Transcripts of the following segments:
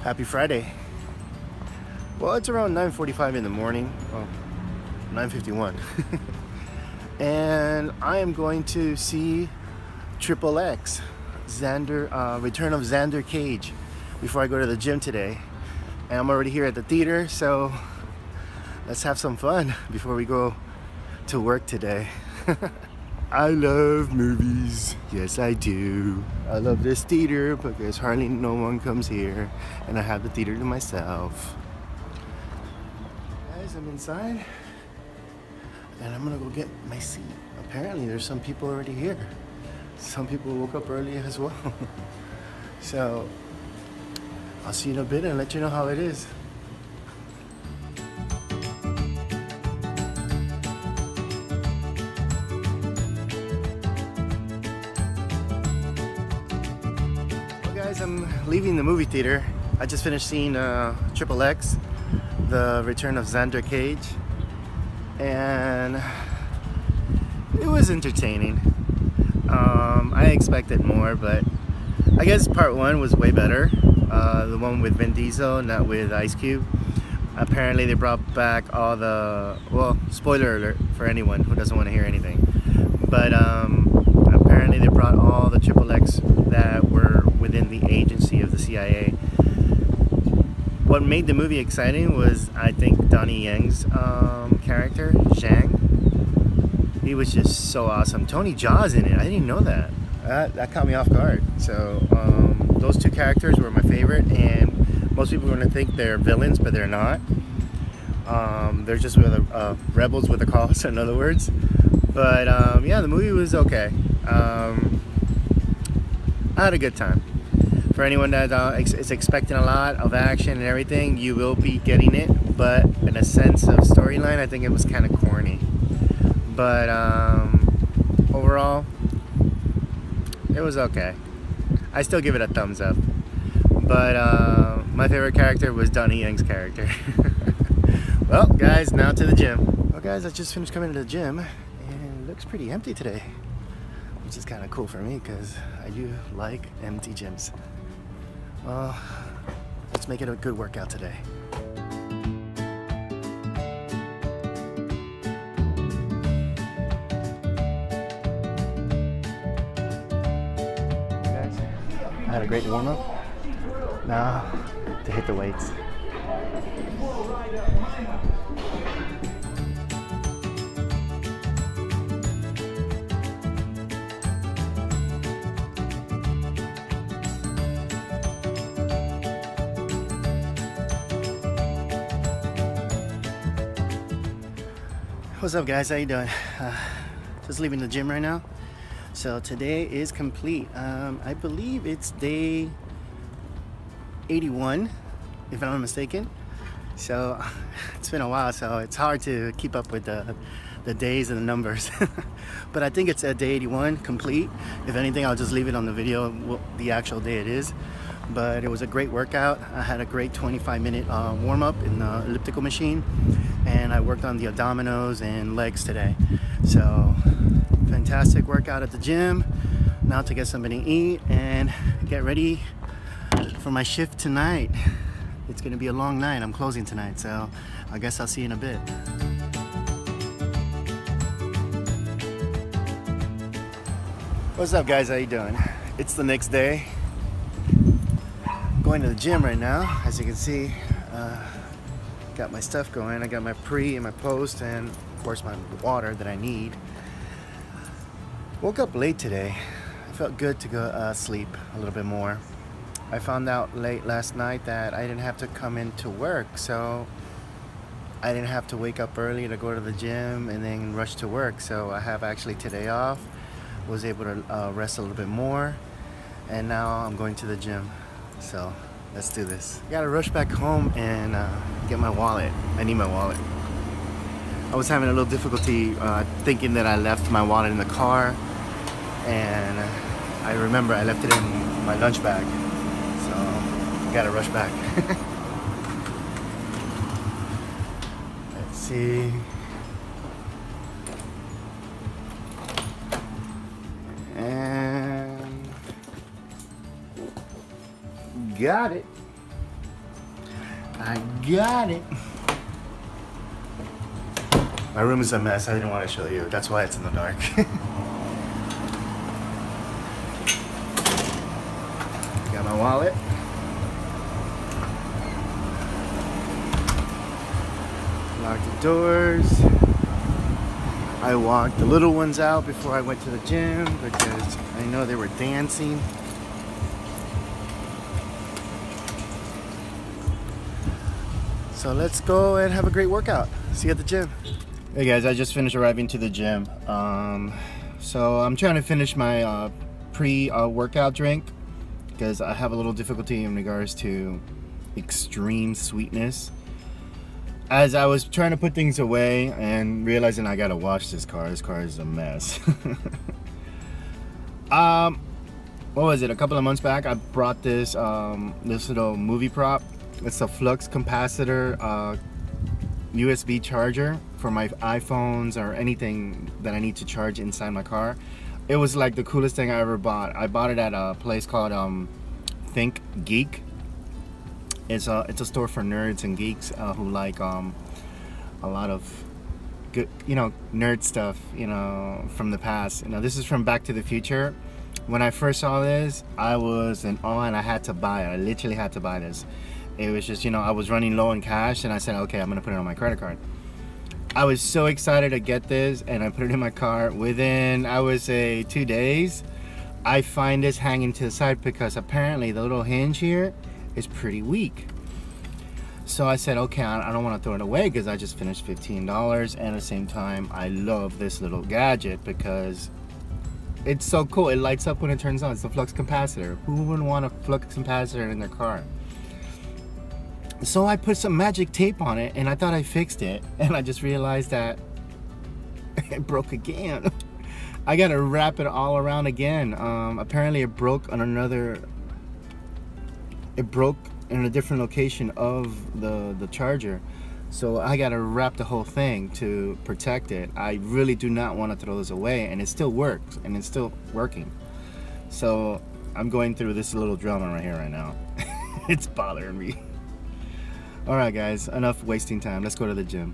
Happy Friday. Well, it's around 9:45 in the morning. Well, 9:51. And I am going to see XXx, Return of Xander Cage, before I go to the gym today. And I'm already here at the theater, so let's have some fun before we go to work today. I love movies. Yes, I do. I love this theater because hardly no one comes here, and I have the theater to myself. Guys, I'm inside, and I'm gonna go get my seat. Apparently, there's some people already here. Some people woke up early as well. So, I'll see you in a bit and let you know how it is. I'm leaving the movie theater. I just finished seeing XXx, The Return of Xander Cage, and it was entertaining. I expected more, but I guess part one was way better. The one with Vin Diesel, not with Ice Cube. Apparently they brought back all the, well, spoiler alert for anyone who doesn't want to hear anything, but apparently they brought all the XXx that were within the agency of the CIA. What made the movie exciting was, I think, Donnie Yang's character, Zhang. He was just so awesome. Tony Jaa's in it. I didn't know that. That caught me off guard. So those two characters were my favorite, and most people are going to think they're villains, but they're not. They're just rebels with a cause, in other words. But yeah, the movie was okay. I had a good time. For anyone that is expecting a lot of action and everything, you will be getting it. But in a sense of storyline, I think it was kind of corny. But overall, it was okay. I still give it a thumbs up. But my favorite character was Donnie Yang's character. Well, guys, now to the gym. Well, guys, I just finished coming to the gym, and it looks pretty empty today, which is kind of cool for me because I do like empty gyms. Well, let's make it a good workout today. Guys, I had a great warm-up. Now to hit the weights. What's up, guys? How you doing? Just leaving the gym right now. So today is complete. I believe it's day 81, if I'm not mistaken. So it's been a while, so it's hard to keep up with the days and the numbers. But I think it's at day 81 complete. If anything, I'll just leave it on the video, the actual day it is. But it was a great workout. I had a great 25-minute warm-up in the elliptical machine, and I worked on the abdominals and legs today. So fantastic workout at the gym. Now to get something to eat and get ready for my shift tonight. It's gonna be a long night. I'm closing tonight, so I guess I'll see you in a bit. What's up, guys? How you doing? It's the next day. Going to the gym right now. As you can see, got my stuff going. I got my pre and my post, and of course my water that I need. Woke up late today. I felt good to go sleep a little bit more. I found out late last night that I didn't have to come into work, so I didn't have to wake up early to go to the gym and then rush to work. So I have actually today off. Was able to rest a little bit more, and now I'm going to the gym. So let's do this. I gotta rush back home and get my wallet. I need my wallet. I was having a little difficulty thinking that I left my wallet in the car, and I remember I left it in my lunch bag. So I gotta rush back. Let's see. And got it. I got it. My room is a mess. I didn't want to show you. That's why it's in the dark. Got my wallet. Lock the doors. I walked the little ones out before I went to the gym because I know they were dancing. So let's go and have a great workout. See you at the gym. Hey guys, I just finished arriving to the gym. So I'm trying to finish my pre-workout drink because I have a little difficulty in regards to extreme sweetness. As I was trying to put things away and realizing I gotta wash this car is a mess. What was it? A couple of months back, I brought this this little movie prop. It's a flux capacitor USB charger for my iPhones or anything that I need to charge inside my car. It was like the coolest thing I ever bought. I bought it at a place called xXx. It's a store for nerds and geeks who like a lot of good, nerd stuff, from the past. This is from Back to the Future. When I first saw this, I was in awe and I had to buy it. I literally had to buy this. It was just, I was running low on cash and I said, okay, I'm gonna put it on my credit card. I was so excited to get this and I put it in my car. Within, I would say, 2 days, I find this hanging to the side because apparently the little hinge here is pretty weak. So I said, okay, I don't want to throw it away because I just finished $15, and at the same time, I love this little gadget because it's so cool. It lights up when it turns on. It's a flux capacitor. Who wouldn't want a flux capacitor in their car? So I put some magic tape on it and I thought I fixed it, and I just realized that it broke again. I gotta wrap it all around again. Apparently it broke on it broke in a different location of the charger, so I gotta wrap the whole thing to protect it. I really do not want to throw this away, and it still works and it's still working. So I'm going through this little drama right here right now. It's bothering me. Alright guys, enough wasting time. Let's go to the gym.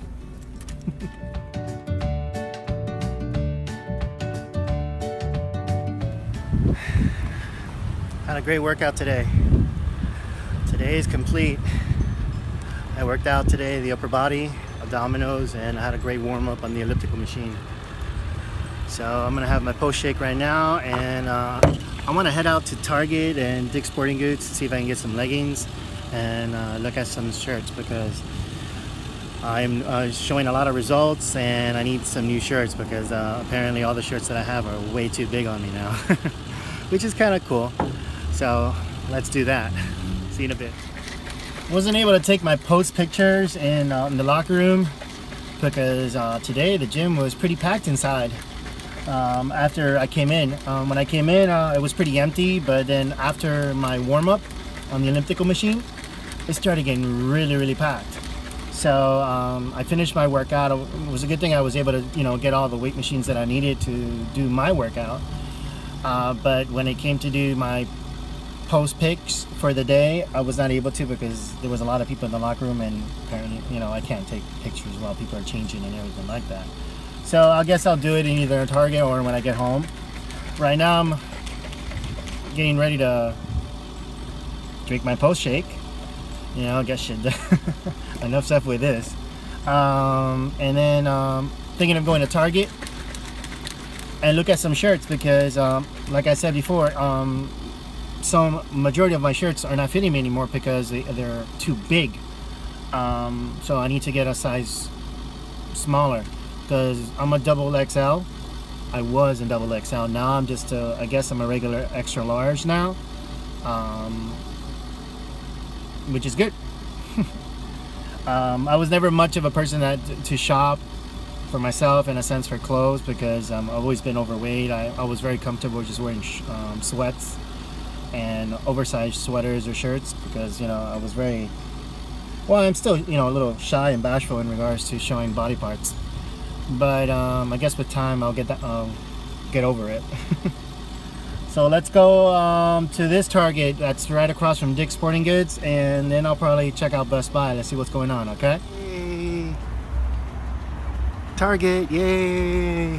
Had a great workout today. Today is complete. I worked out today, the upper body, abdominals, and I had a great warm-up on the elliptical machine. So I'm gonna have my post shake right now, and I want to head out to Target and Dick's Sporting Goods to see if I can get some leggings and look at some shirts because I'm showing a lot of results and I need some new shirts because apparently all the shirts that I have are way too big on me now. Which is kind of cool. So let's do that. See you in a bit. Wasn't able to take my post pictures in the locker room because today the gym was pretty packed inside. After I came in, when I came in it was pretty empty, but then after my warm-up on the elliptical machine, it started getting really packed. So I finished my workout. It was a good thing I was able to get all the weight machines that I needed to do my workout, but when it came to do my post pics for the day, I was not able to because there was a lot of people in the locker room, and apparently I can't take pictures while people are changing and everything like that. So I guess I'll do it in either Target or when I get home. Right now I'm getting ready to drink my post shake. I guess shit. Enough stuff with this. And then thinking of going to Target and look at some shirts because like I said before, some majority of my shirts are not fitting me anymore because they're too big. So I need to get a size smaller because I'm a double XL. I was in double XL. Now I'm just I guess I'm a regular extra large now, which is good. I was never much of a person to shop for myself in a sense for clothes because I've always been overweight. I was very comfortable just wearing sweats and oversized sweaters or shirts because I was very, well, I'm still a little shy and bashful in regards to showing body parts, but I guess with time I'll get over it. So let's go to this Target that's right across from Dick's Sporting Goods, and then I'll probably check out Best Buy. Let's see what's going on, okay? Yay. Target, yay!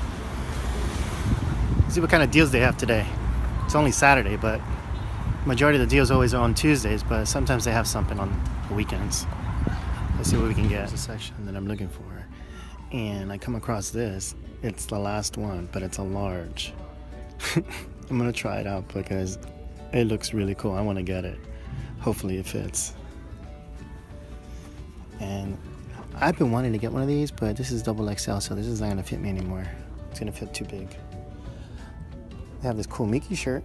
Let's see what kind of deals they have today. It's only Saturday, but majority of the deals always are on Tuesdays, but sometimes they have something on the weekends. Let's see what we can get. There's a section that I'm looking for, and I come across this. It's the last one, but it's a large. I'm gonna try it out because it looks really cool. I want to get it. Hopefully it fits. And I've been wanting to get one of these, but this is XXL, so this is not gonna fit me anymore. It's gonna feel too big. They have this cool Mickey shirt.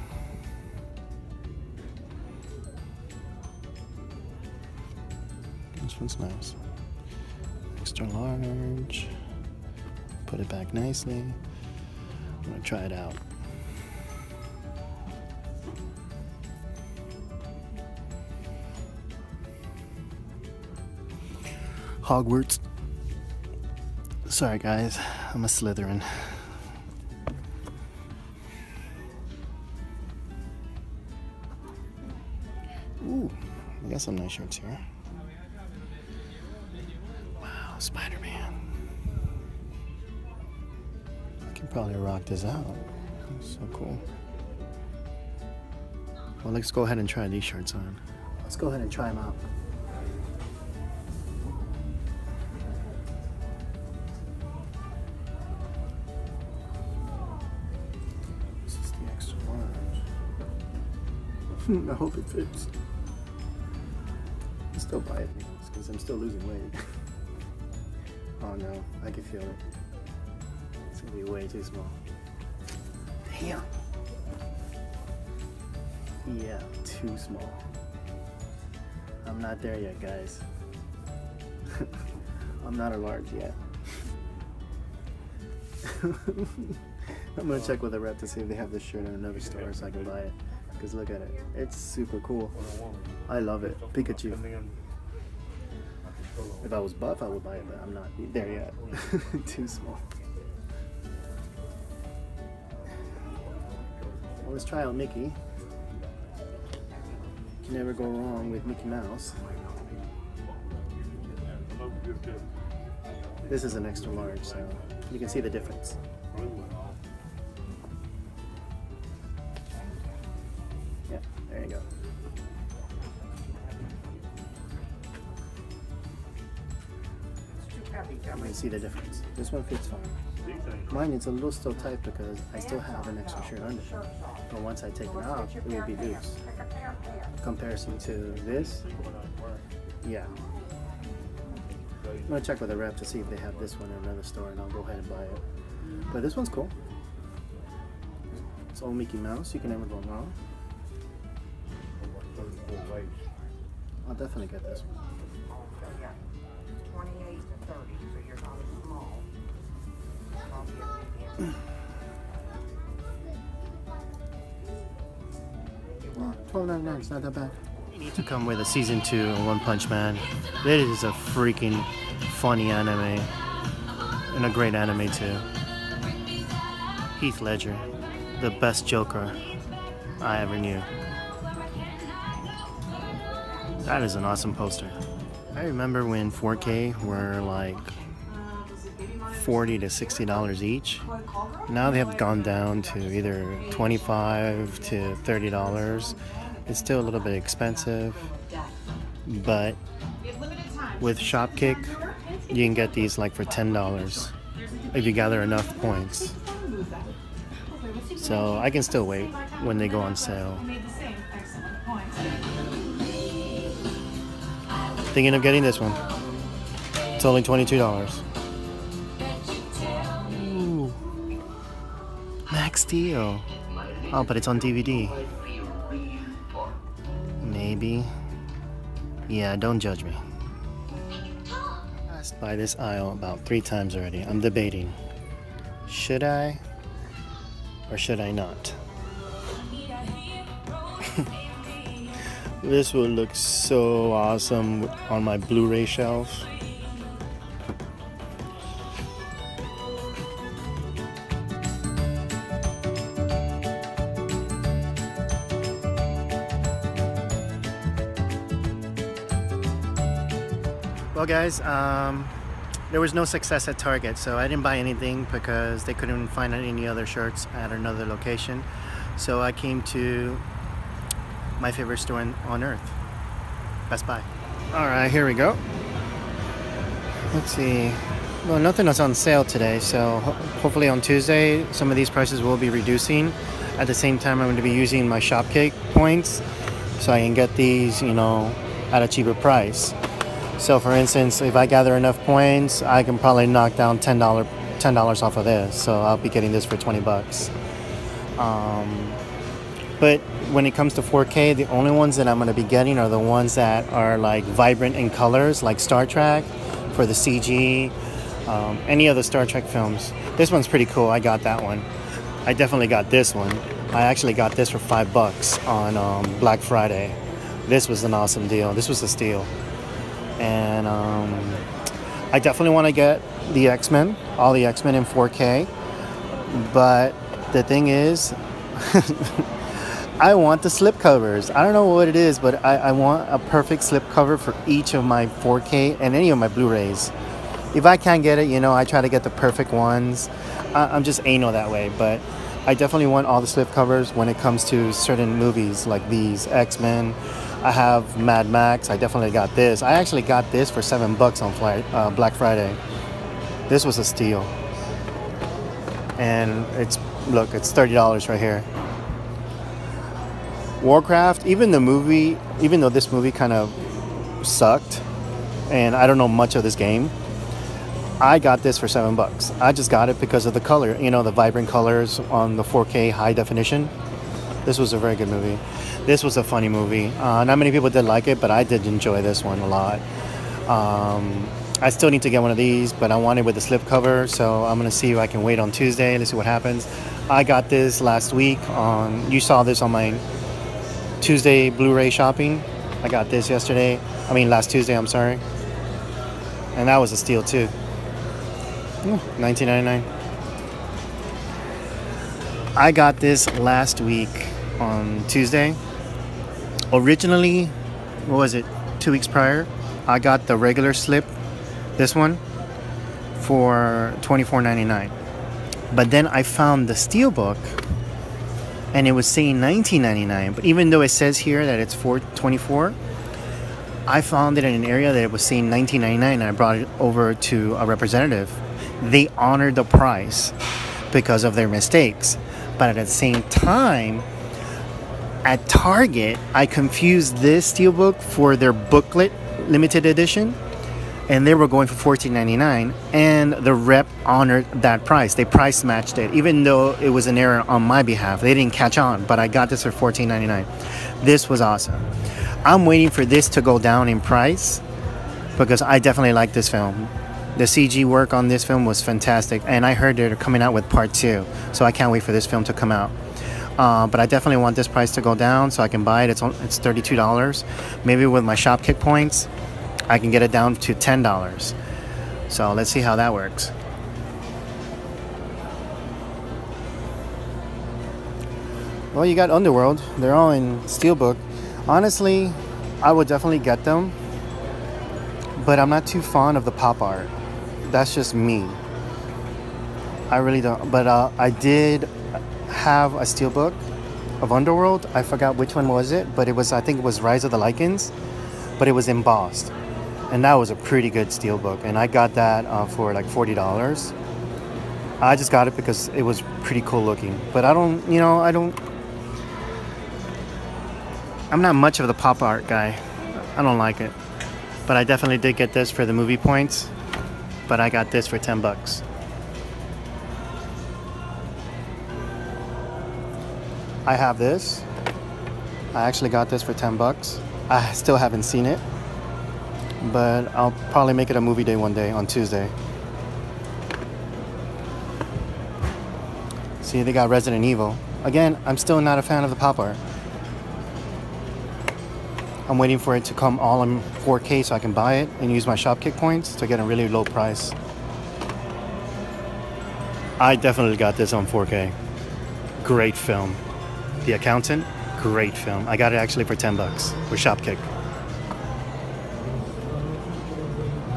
This one's nice. Extra large. Put it back nicely. I'm gonna try it out. Hogwarts. Sorry guys, I'm a Slytherin. Ooh, I got some nice shirts here. Wow, Spider-Man. I can probably rock this out. That's so cool. Well, let's go ahead and try these shirts on. Let's go ahead and try them out. I hope it fits. I'll still buy it because I'm still losing weight. Oh no, I can feel it. It's gonna be way too small. Damn. Yeah, too small. I'm not there yet, guys. I'm not a large yet. I'm gonna check with the rep to see if they have this shirt in another store so I can buy it. Because look at it, it's super cool. I love it. Pikachu. If I was buff, I would buy it, but I'm not there yet. Too small. Well, let's try out Mickey. You can never go wrong with Mickey Mouse. This is an extra large, so you can see the difference. Yeah, there you go. You can see the difference. This one fits fine. Mine is a little still tight because I still have an extra shirt under. But once I take it out, it will be loose. Comparison to this, yeah. I'm gonna check with the rep to see if they have this one in another store, and I'll go ahead and buy it. But this one's cool. It's all Mickey Mouse. You can never go wrong. I'll definitely get this one. 28 to 30, so you're not small. $12.99, it's not that bad. You need to come with a season 2 of One Punch Man. It is a freaking funny anime. And a great anime too. Heath Ledger, the best Joker I ever knew. That is an awesome poster. I remember when 4K were like $40 to $60 each. Now they have gone down to either $25 to $30. It's still a little bit expensive, but with Shopkick, you can get these like for $10 if you gather enough points. So I can still wait when they go on sale. Thinking of getting this one. It's only $22. Ooh. Max Steel. Oh, but it's on DVD. Maybe. Yeah, don't judge me. I passed by this aisle about 3 times already. I'm debating. Should I? Or should I not? This would look so awesome on my Blu-ray shelf. Well, guys, there was no success at Target, so I didn't buy anything because they couldn't find any other shirts at another location. So I came to my favorite store on earth, Best Buy. All right, here we go. Let's see. Well, nothing was on sale today, so hopefully on Tuesday some of these prices will be reducing. At the same time, I'm going to be using my Shopkick points so I can get these, you know, at a cheaper price. So for instance, if I gather enough points, I can probably knock down $10 off of this. So I'll be getting this for 20 bucks. But when it comes to 4K, the only ones that I'm going to be getting are the ones that are like vibrant in colors, like Star Trek for the CG, any of the Star Trek films. This one's pretty cool. I got that one. I definitely got this one. I actually got this for $5 on Black Friday. This was an awesome deal. This was a steal. And I definitely want to get the X-Men, all the X-Men in 4K. But the thing is, I want the slipcovers. I don't know what it is, but I want a perfect slipcover for each of my 4K and any of my Blu-rays. If I can't get it, you know, I try to get the perfect ones. I'm just anal that way, but I definitely want all the slipcovers when it comes to certain movies like these, X-Men. I have Mad Max. I definitely got this. I actually got this for $7 on Black Friday. This was a steal. And look, it's $30 right here. Warcraft, even though this movie kind of sucked, and I don't know much of this game, I got this for $7. I just got it because of the color, you know, the vibrant colors on the 4K high definition. This was a very good movie. This was a funny movie. Not many people did like it, but I did enjoy this one a lot. I still need to get one of these, but I want it with the slipcover, so I'm going to see if I can wait on Tuesday. Let's see what happens. I got this last week. You saw this on my Tuesday Blu-ray shopping. I got this last Tuesday, I'm sorry. And that was a steal too. $19.99. I got this last week on Tuesday. Originally, what was it, 2 weeks prior, I got the regular slip, this one, for $24.99. But then I found the steelbook and it was saying $19.99. But even though it says here that it's $24, I found it in an area that it was saying $19.99, and I brought it over to a representative. They honored the price because of their mistakes. But at the same time, at Target, I confused this steelbook for their booklet limited edition, and they were going for $14.99, and the rep honored that price. They price matched it, even though it was an error on my behalf. They didn't catch on, but I got this for $14.99. This was awesome. I'm waiting for this to go down in price because I definitely like this film. The CG work on this film was fantastic, and I heard they're coming out with part 2, so I can't wait for this film to come out. But I definitely want this price to go down so I can buy it. It's $32. Maybe with my Shopkick points, I can get it down to $10. So let's see how that works. Well, you got Underworld. They're all in Steelbook. Honestly, I would definitely get them, but I'm not too fond of the pop art. That's just me. I really don't. But I did have a steelbook of Underworld. I forgot which one was it, but I think it was Rise of the Lycans, but it was embossed, and that was a pretty good steelbook. And I got that for like $40. I just got it because it was pretty cool looking. But I'm not much of the pop art guy. I don't like it. But I definitely did get this for the movie points. But I got this for $10. I have this. I actually got this for $10. I still haven't seen it, but I'll probably make it a movie day one day on Tuesday. See, they got Resident Evil. Again, I'm still not a fan of the pop art. I'm waiting for it to come all in 4K so I can buy it and use my Shopkick points to get a really low price. I definitely got this on 4K. Great film. The Accountant, great film. I got it actually for $10 with Shopkick.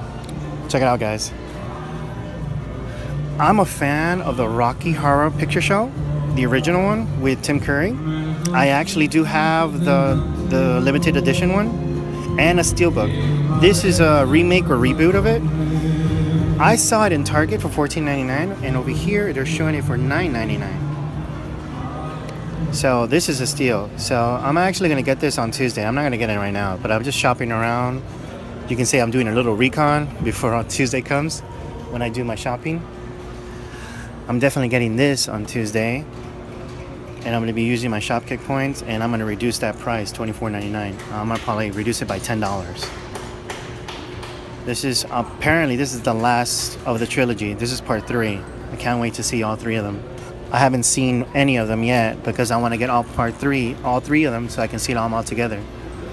Check it out, guys. I'm a fan of the Rocky Horror Picture Show, the original one with Tim Curry. I actually do have the limited edition one and a steelbook. This is a remake or reboot of it. I saw it in Target for $14.99, and over here they're showing it for $9.99. So this is a steal. So I'm actually gonna get this on Tuesday. I'm not gonna get it right now, but I'm just shopping around. You can say I'm doing a little recon before Tuesday comes when I do my shopping. I'm definitely getting this on Tuesday, and I'm going to be using my Shopkick points, and I'm going to reduce that price, $24.99. I'm going to probably reduce it by $10. This is apparently the last of the trilogy. This is part 3. I can't wait to see all 3 of them. I haven't seen any of them yet because I want to get all part 3, all 3 of them, so I can see them all together.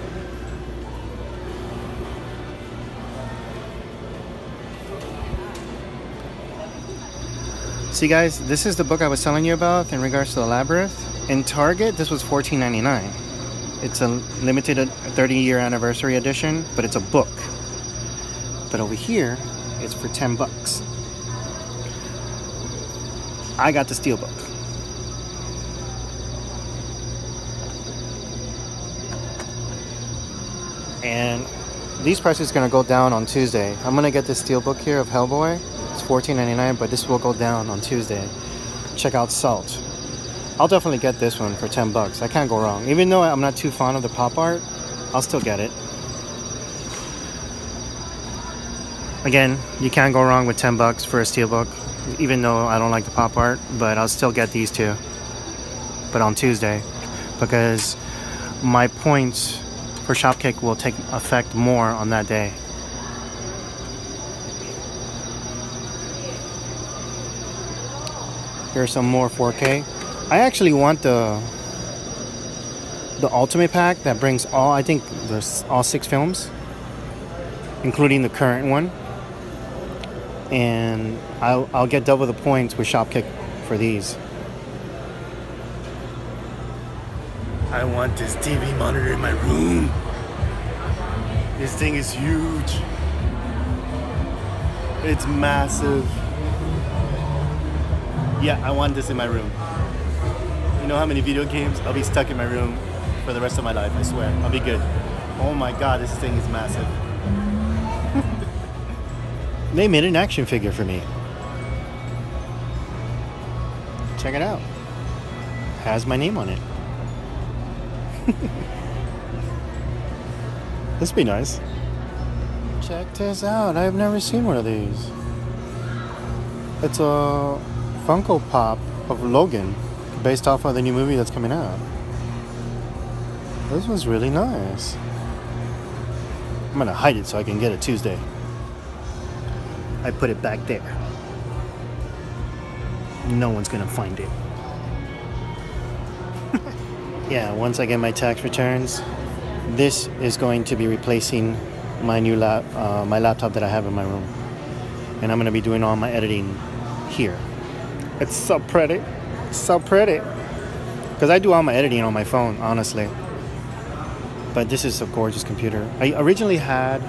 See guys, this is the book I was telling you about in regards to the Labyrinth. In Target, this was $14.99. It's a limited 30-year anniversary edition, but it's a book. But over here, it's for 10 bucks. I got the steelbook. And these prices are gonna go down on Tuesday. I'm gonna get this steelbook here of Hellboy. It's $14.99, but this will go down on Tuesday. Check out Salt. I'll definitely get this one for 10 bucks. I can't go wrong. Even though I'm not too fond of the pop art, I'll still get it. Again, you can't go wrong with 10 bucks for a steelbook, even though I don't like the pop art, but I'll still get these two. But on Tuesday, because my points for Shopkick will take effect more on that day. Here's some more 4K. I actually want the Ultimate Pack that brings all, I think there's all 6 films, including the current one. And I'll get double the points with Shopkick for these. I want this TV monitor in my room. This thing is huge. It's massive. Yeah, I want this in my room. You know how many video games? I'll be stuck in my room for the rest of my life, I swear. I'll be good. Oh my god, this thing is massive. They made an action figure for me. Check it out. Has my name on it. This be nice. Check this out. I've never seen one of these. It's a Funko Pop of Logan, based off of the new movie that's coming out. This one's really nice. I'm gonna hide it so I can get it Tuesday. I put it back there. No one's gonna find it. Yeah, once I get my tax returns, this is going to be replacing my new my laptop that I have in my room, and I'm gonna be doing all my editing here. It's so pretty, so pretty. Because I do all my editing on my phone, honestly. But this is a gorgeous computer. I originally had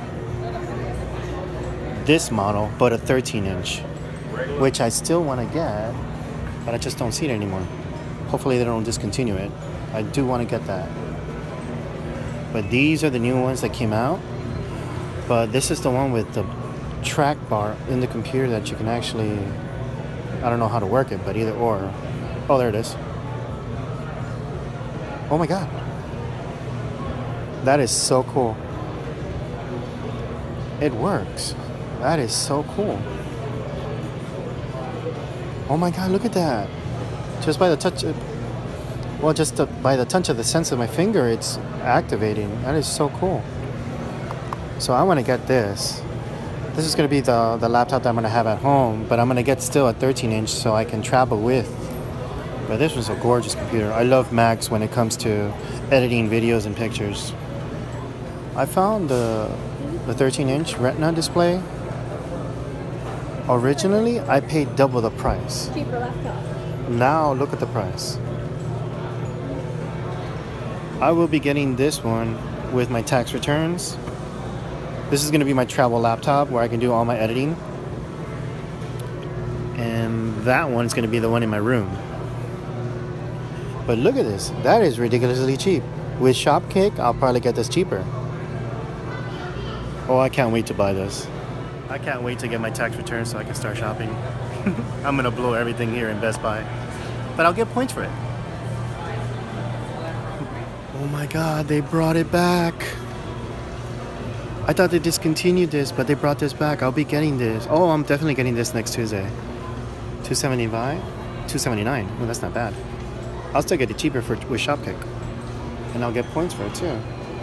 this model, but a 13-inch, which I still want to get, but I just don't see it anymore. Hopefully they don't discontinue it. I do want to get that. But these are the new ones that came out. But this is the one with the track bar in the computer that you can actually, I don't know how to work it, but either or. Oh, there it is. Oh my god. That is so cool. It works. That is so cool. Oh my god, look at that. Just by the touch of, well, by the touch of the sense of my finger, it's activating. That is so cool. So I want to get this. This is going to be the laptop that I'm going to have at home, but I'm going to get still a 13-inch so I can travel with. But this was a gorgeous computer. I love Macs when it comes to editing videos and pictures. I found the 13-inch Retina display. Originally, I paid double the price. Cheaper laptop. Now, look at the price. I will be getting this one with my tax returns. This is going to be my travel laptop where I can do all my editing. And that one's going to be the one in my room. But look at this. That is ridiculously cheap. With Shopkick, I'll probably get this cheaper. Oh, I can't wait to buy this. I can't wait to get my tax return so I can start shopping. I'm going to blow everything here in Best Buy. But I'll get points for it. Oh my God, they brought it back. I thought they discontinued this, but they brought this back. I'll be getting this. Oh, I'm definitely getting this next Tuesday. $275? $279. Well, that's not bad. I'll still get it cheaper with Shopkick. And I'll get points for it too.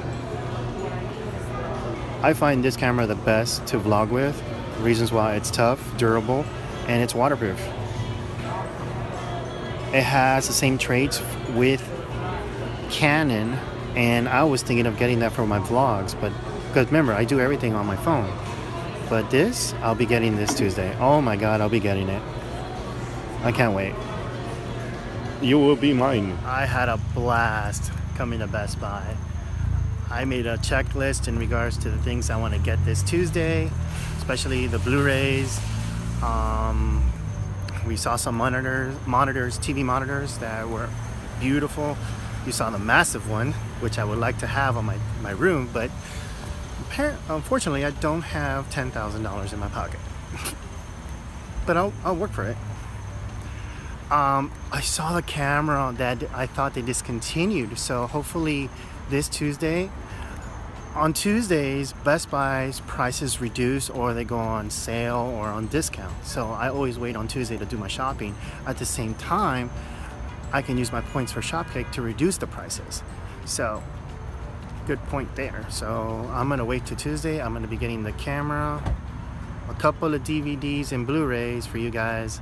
I find this camera the best to vlog with. Reasons why: it's tough, durable, and it's waterproof. It has the same traits with Canon, and I was thinking of getting that for my vlogs, but because remember, I do everything on my phone. But this, I'll be getting this Tuesday. Oh my God, I'll be getting it. I can't wait. You will be mine. I had a blast coming to Best Buy. I made a checklist in regards to the things I want to get this Tuesday, especially the Blu-rays. We saw some TV monitors that were beautiful. You saw the massive one, which I would like to have on my room, but unfortunately I don't have $10,000 in my pocket. But I'll work for it. I saw the camera that I thought they discontinued, so hopefully this Tuesday. On Tuesdays, Best Buy's prices reduce, or they go on sale or on discount. So I always wait on Tuesday to do my shopping. At the same time, I can use my points for Shopkick to reduce the prices. So good point there. So I'm gonna wait till Tuesday. I'm gonna be getting the camera, a couple of DVDs and Blu-rays for you guys,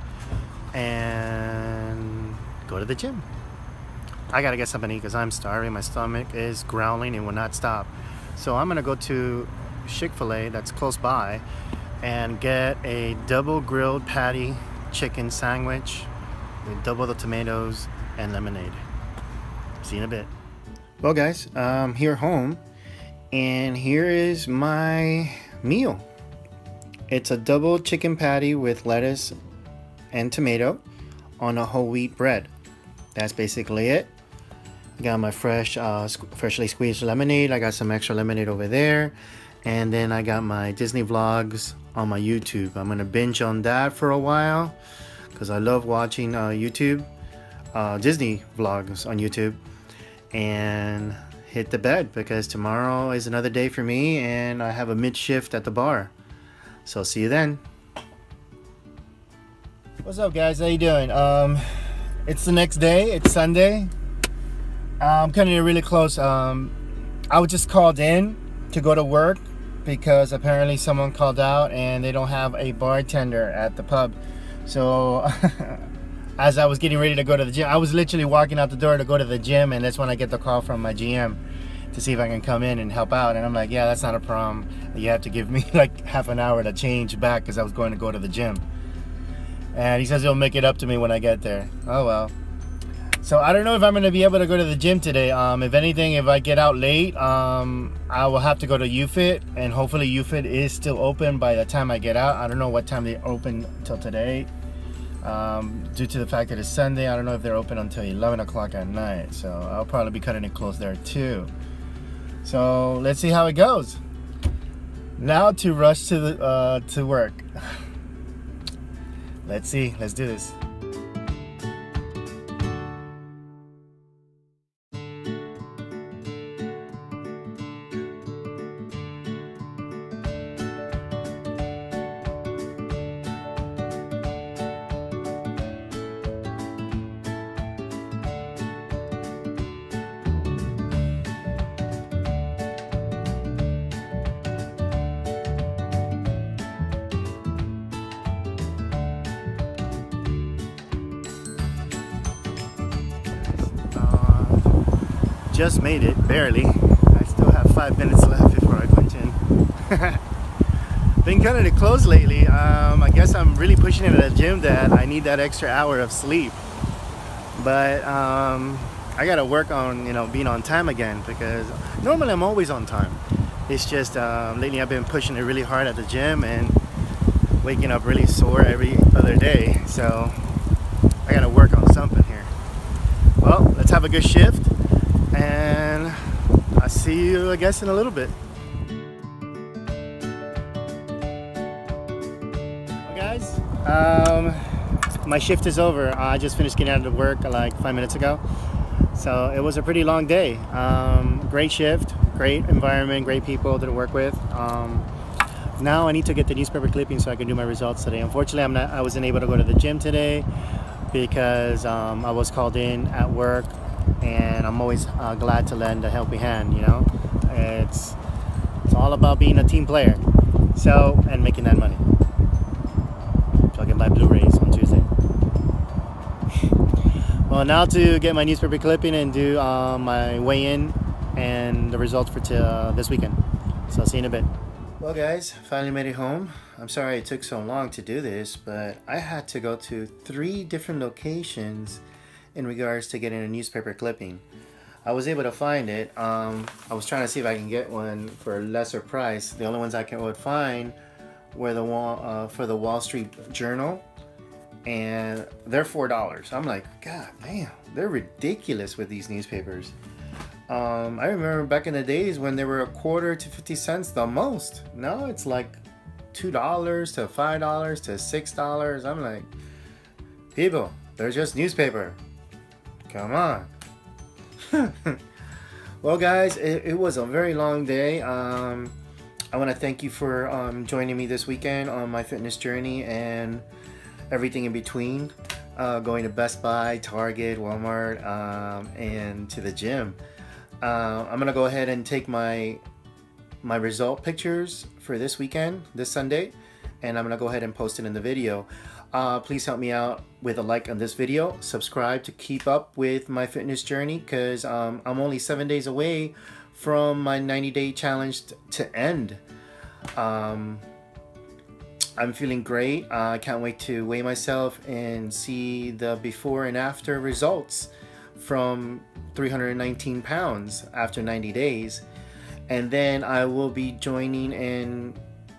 and go to the gym. I gotta get something to eat because I'm starving. My stomach is growling and will not stop. So I'm gonna go to Chick-fil-A that's close by and get a double grilled patty chicken sandwich with double the tomatoes and lemonade. See you in a bit. Well guys, I'm here home and here is my meal. It's a double chicken patty with lettuce and tomato on a whole wheat bread. That's basically it. Got my freshly squeezed lemonade. I got some extra lemonade over there. And then I got my Disney vlogs on my YouTube. I'm gonna binge on that for a while because I love watching YouTube, Disney vlogs on YouTube. And hit the bed because tomorrow is another day for me and I have a mid-shift at the bar. So see you then. What's up guys, how you doing? It's the next day, it's Sunday. I'm cutting it really close. I was just called in to go to work because apparently someone called out and they don't have a bartender at the pub. So as I was getting ready to go to the gym, I was literally walking out the door to go to the gym, and that's when I get the call from my GM to see if I can come in and help out. And I'm like, yeah, that's not a problem. You have to give me like half an hour to change back because I was going to go to the gym. And he says he'll make it up to me when I get there. Oh well. So I don't know if I'm going to be able to go to the gym today. If anything, if I get out late, I will have to go to UFIT, and hopefully UFIT is still open by the time I get out. I don't know what time they open till today. Due to the fact that it's Sunday, I don't know if they're open until 11 o'clock at night. So I'll probably be cutting it close there too. So let's see how it goes. Now to rush to the to work. Let's see. Let's do this. Just made it, barely. I still have 5 minutes left before I punch in. Been cutting it close lately. I guess I'm really pushing it at the gym that I need that extra hour of sleep. But I gotta work on, being on time again, because normally I'm always on time. It's just lately I've been pushing it really hard at the gym and waking up really sore every other day. So I gotta work on something here. Well, let's have a good shift, and I'll see you, I guess, in a little bit. Well, guys, my shift is over. I just finished getting out of work like 5 minutes ago. So it was a pretty long day. Great shift, great environment, great people to work with. Now I need to get the newspaper clipping so I can do my results today. Unfortunately, I wasn't able to go to the gym today because I was called in at work, and I'm always glad to lend a helping hand, you know. It's all about being a team player. So, and making that money. So I can buy Blu-rays on Tuesday. Well, now to get my newspaper clipping and do my weigh-in and the results for this weekend. So I'll see you in a bit. Well guys, finally made it home. I'm sorry it took so long to do this, but I had to go to 3 different locations in regards to getting a newspaper clipping. I was able to find it. I was trying to see if I can get one for a lesser price. The only ones I would find were for the Wall Street Journal, and they're $4. I'm like, God damn, they're ridiculous with these newspapers. I remember back in the days when they were a quarter to 50 cents the most. Now it's like $2 to $5 to $6. I'm like, people, they're just newspaper. Come on. Well guys, it was a very long day. I want to thank you for joining me this weekend on my fitness journey and everything in between, going to Best Buy, Target, Walmart, and to the gym. I'm gonna go ahead and take my result pictures for this weekend, this Sunday, and I'm gonna go ahead and post it in the video. Please help me out with a like on this video, subscribe to keep up with my fitness journey, because I'm only 7 days away from my 90-day challenge to end. I'm feeling great. I can't wait to weigh myself and see the before and after results from 319 pounds after 90 days. And then I will be signing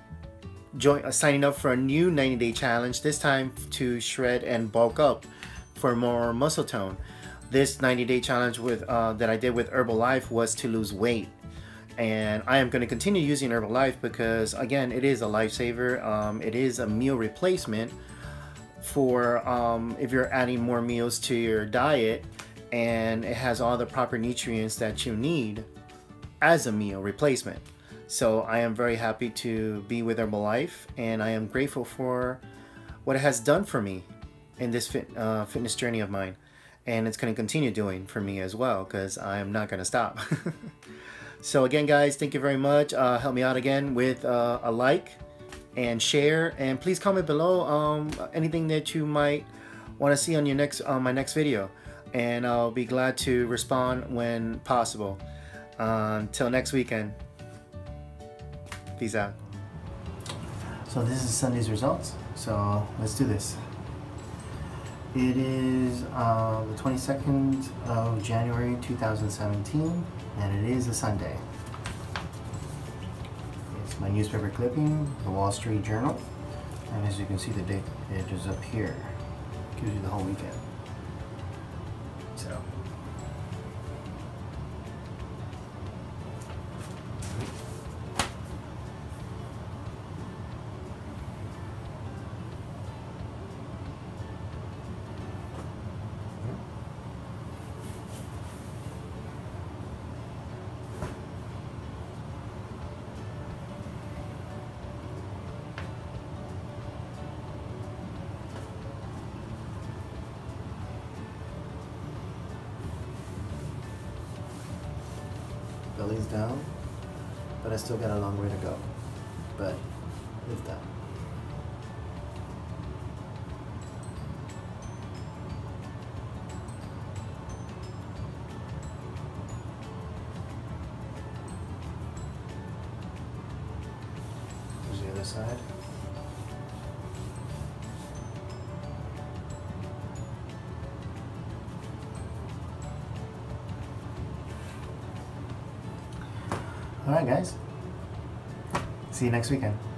up for a new 90-day challenge, this time to shred and bulk up for more muscle tone. This 90-day challenge that I did with Herbalife was to lose weight. And I am going to continue using Herbalife because, again, it is a lifesaver. It is a meal replacement for if you're adding more meals to your diet, and it has all the proper nutrients that you need as a meal replacement. So I am very happy to be with Herbalife, and I am grateful for what it has done for me in this fitness journey of mine. And it's going to continue doing for me as well, because I am not going to stop. So again guys, thank you very much. Help me out again with a like and share, and please comment below anything that you might want to see on your my next video, and I'll be glad to respond when possible. Until next weekend, peace out. So this is Sunday's results, so let's do this. It is the 22nd of January 2017, and it is a Sunday. It's my newspaper clipping, the Wall Street Journal, and as you can see, the date it is up here. Gives you the whole weekend. So. Belly's down, but I still got a long way to go. But it's down. There's the other side. Alright guys, See you next weekend.